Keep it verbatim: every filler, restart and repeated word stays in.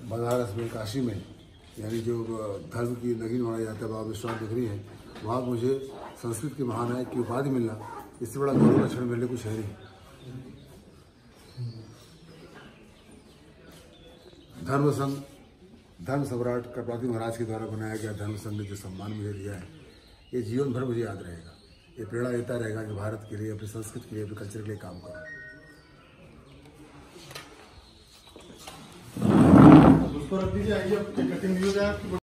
बनारस में, काशी में, यानी जो धर्म की नगरी माना जाता है, बाबा विश्वनाथ नगरी है, वहाँ मुझे संस्कृत के महानायक की उपाधि मिलना, इससे बड़ा गौरव लक्षण मेरे लिए कुछ है नहीं। धर्म संघ, धर्म सम्राट कपराती महाराज के द्वारा बनाया गया धर्म संघ ने जो सम्मान मुझे दिया है, ये जीवन भर मुझे याद रहेगा। ये प्रेरणा देता रहेगा कि भारत के लिए, अपनी संस्कृति के लिए, अपने कल्चर के लिए काम करूँ। उसको रख दीजिए, आइए कटिंग